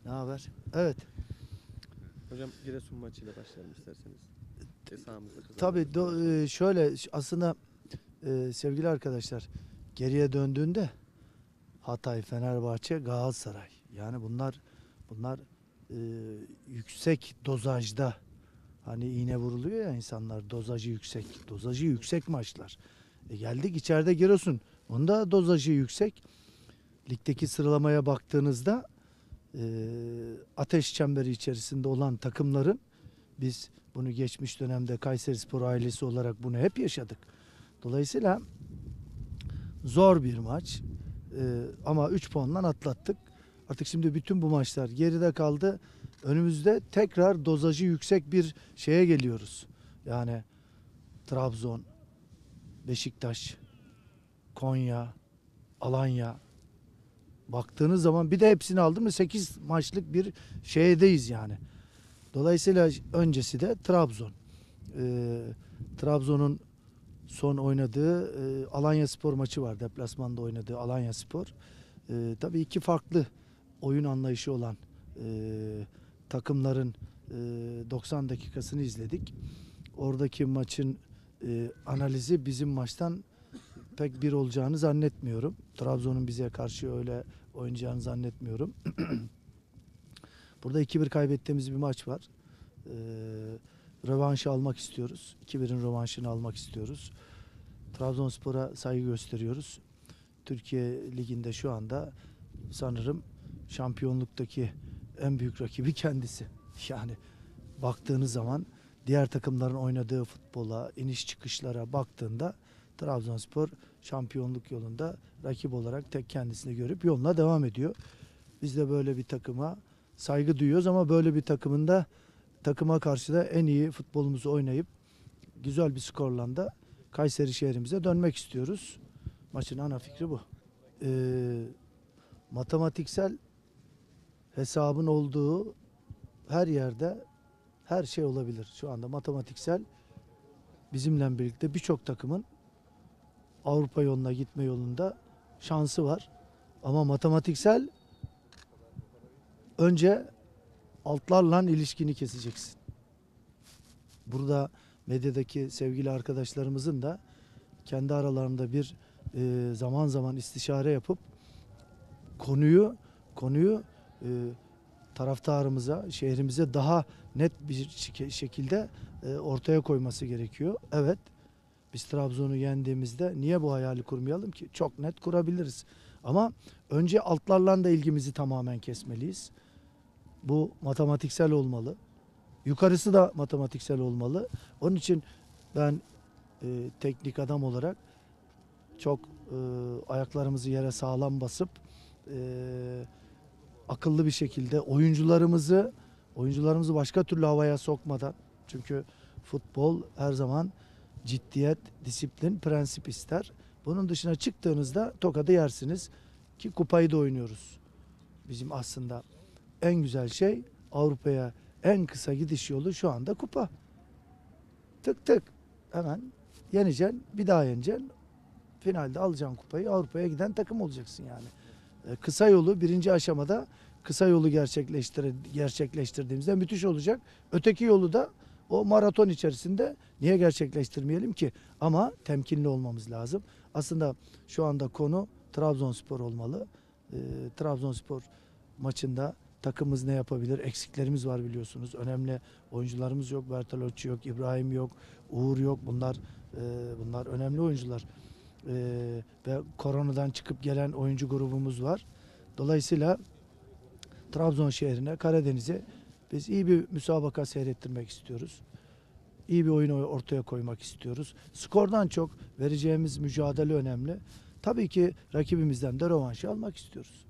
Ne haber? Evet. Hocam Giresun maçıyla başlayalım isterseniz. Sahamızda Tabii kazandığımız bir maç oldu. şöyle aslında sevgili arkadaşlar, geriye döndüğünde Hatay, Fenerbahçe, Galatasaray. Yani bunlar e, yüksek dozajda, hani iğne vuruluyor ya, insanlar dozajı yüksek. Dozajı yüksek maçlar. Geldik içeride Giresun. Onda dozajı yüksek. Ligdeki sıralamaya baktığınızda ateş çemberi içerisinde olan takımların, biz bunu geçmiş dönemde Kayserispor ailesi olarak bunu hep yaşadık. Dolayısıyla zor bir maç. Ama 3 puanla atlattık. Artık şimdi bütün bu maçlar geride kaldı. Önümüzde tekrar dozajı yüksek bir şeye geliyoruz. Yani Trabzon, Beşiktaş, Konya, Alanya. Baktığınız zaman bir de hepsini aldım mı 8 maçlık bir şeydeyiz yani. Dolayısıyla öncesi de Trabzon. Trabzon'un son oynadığı Alanyaspor maçı var. Deplasmanda oynadığı Alanyaspor. Tabii iki farklı oyun anlayışı olan takımların 90 dakikasını izledik. Oradaki maçın analizi bizim maçtan pek bir olacağını zannetmiyorum. Trabzon'un bize karşı öyle oynayacağını zannetmiyorum. Burada 2-1 kaybettiğimiz bir maç var. Rövanşı almak istiyoruz. 2-1'in rövanşını almak istiyoruz. Trabzonspor'a saygı gösteriyoruz. Türkiye Ligi'nde şu anda sanırım şampiyonluktaki en büyük rakibi kendisi. Yani baktığınız zaman diğer takımların oynadığı futbola, iniş çıkışlara baktığında Trabzonspor şampiyonluk yolunda rakip olarak tek kendisini görüp yoluna devam ediyor. Biz de böyle bir takıma saygı duyuyoruz ama böyle bir takıma karşı da en iyi futbolumuzu oynayıp güzel bir skorla da Kayseri şehrimize dönmek istiyoruz. Maçın ana fikri bu. Matematiksel hesabın olduğu her yerde her şey olabilir. Şu anda matematiksel bizimle birlikte birçok takımın Avrupa yoluna gitme yolunda şansı var. Ama matematiksel önce altlarla ilişkini keseceksin. Burada medyadaki sevgili arkadaşlarımızın da kendi aralarında bir zaman zaman istişare yapıp konuyu taraftarımıza, şehrimize daha net bir şekilde ortaya koyması gerekiyor. Evet, biz Trabzon'u yendiğimizde niye bu hayali kurmayalım ki? Çok net kurabiliriz. Ama önce altlarla da ilgimizi tamamen kesmeliyiz. Bu matematiksel olmalı. Yukarısı da matematiksel olmalı. Onun için ben teknik adam olarak çok ayaklarımızı yere sağlam basıp akıllı bir şekilde oyuncularımızı başka türlü havaya sokmadan, çünkü futbol her zaman ciddiyet, disiplin, prensip ister. Bunun dışına çıktığınızda tokadı yersiniz ki kupayı da oynuyoruz. Bizim aslında en güzel şey, Avrupa'ya en kısa gidiş yolu şu anda kupa. Tık tık hemen yeneceksin, bir daha yeneceksin. Finalde alacaksın kupayı, Avrupa'ya giden takım olacaksın yani. Kısa yolu birinci aşamada kısa yolu gerçekleştirdiğimizde müthiş olacak. Öteki yolu da o maraton içerisinde niye gerçekleştirmeyelim ki? Ama temkinli olmamız lazım. Aslında şu anda konu Trabzonspor olmalı. Trabzonspor maçında takımımız ne yapabilir? Eksiklerimiz var biliyorsunuz. Önemli oyuncularımız yok. Bertolocci yok, İbrahim yok, Uğur yok. Bunlar önemli oyuncular. Ve koronadan çıkıp gelen oyuncu grubumuz var. Dolayısıyla Trabzon şehrine, Karadeniz'e biz iyi bir müsabaka seyrettirmek istiyoruz. İyi bir oyun ortaya koymak istiyoruz. Skordan çok vereceğimiz mücadele önemli. Tabii ki rakibimizden de rövanşı almak istiyoruz.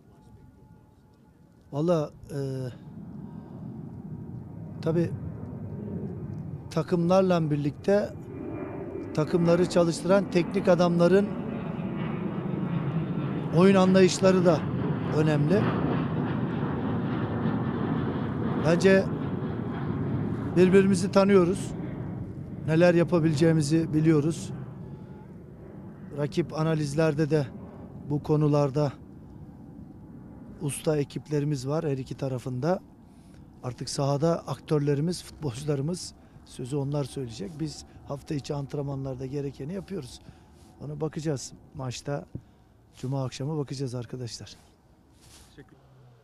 Valla tabii takımlarla birlikte takımları çalıştıran teknik adamların oyun anlayışları da önemli. Bence birbirimizi tanıyoruz. Neler yapabileceğimizi biliyoruz. Rakip analizlerde de bu konularda usta ekiplerimiz var her iki tarafında. Artık sahada aktörlerimiz, futbolcularımız, sözü onlar söyleyecek. Biz hafta içi antrenmanlarda gerekeni yapıyoruz. Ona bakacağız. Maçta Cuma akşamı bakacağız arkadaşlar. Teşekkür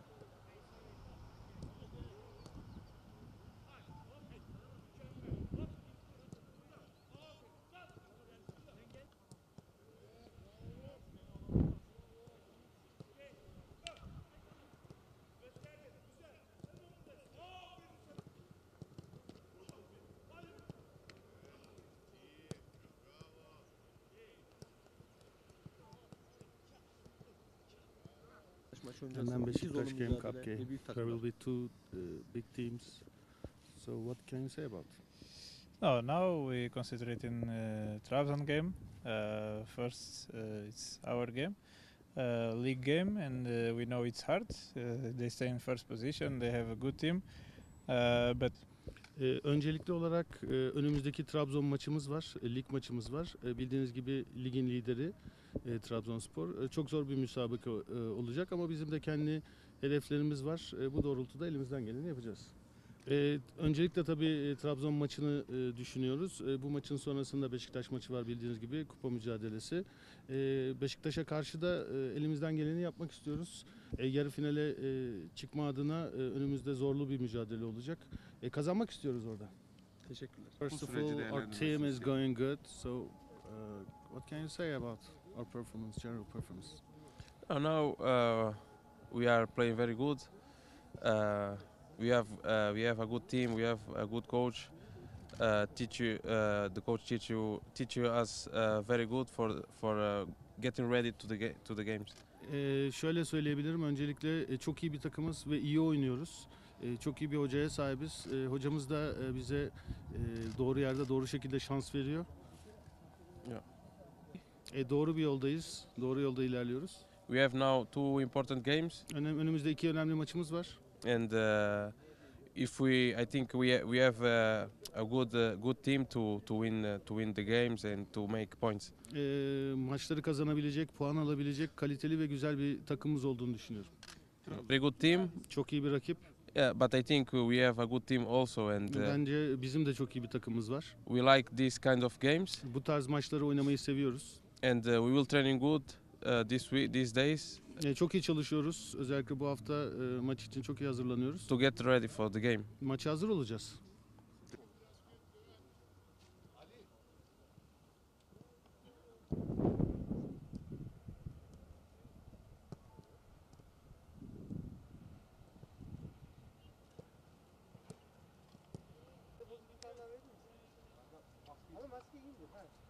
maç And öncesi then iki Beşiktaş zorlu Game Cup mücadele game. ve büyük There takımlar. will be two big teams. So what can you say about? No, now we concentrate in Trabzon game. First, it's our game, league game, and we know it's hard. They stay in first position. They have a good team, but Öncelikli olarak önümüzdeki Trabzon maçımız var, lig maçımız var. Bildiğiniz gibi ligin lideri Trabzonspor. Çok zor bir müsabaka olacak ama bizim de kendi hedeflerimiz var. Bu doğrultuda elimizden geleni yapacağız. Öncelikle tabii Trabzon maçını düşünüyoruz. Bu maçın sonrasında Beşiktaş maçı var bildiğiniz gibi kupa mücadelesi. Beşiktaş'a karşı da elimizden geleni yapmak istiyoruz. Yarı finale çıkma adına önümüzde zorlu bir mücadele olacak. Kazanmak istiyoruz orada. Teşekkürler. First of all, our team is going good. So, what can you say about our performance, general performance? Now we are playing very good. We have a good team. We have a good coach. The coach teach you us very good for getting ready to the games. Şöyle söyleyebilirim. Öncelikle çok iyi bir takımız ve iyi oynuyoruz. Çok iyi bir hocaya sahibiz. Hocamız da bize doğru yerde doğru şekilde şans veriyor. Doğru bir yoldayız. Doğru yolda ilerliyoruz. We have now two important games, Önümüzde iki önemli maçımız var. and I think we have a good team to win the games and to make points. Maçları kazanabilecek, puan alabilecek kaliteli ve güzel bir takımımız olduğunu düşünüyorum. Very good team. Çok iyi bir rakip. Yeah, but I think we have a good team also, and Bence bizim de çok iyi bir takımımız var. we like this kind of games. Bu tarz maçları oynamayı seviyoruz. And we will training good these days Çok iyi çalışıyoruz. Özellikle bu hafta maç için çok iyi hazırlanıyoruz. to get ready for the game. Maça hazır olacağız. Ama maske giyindir.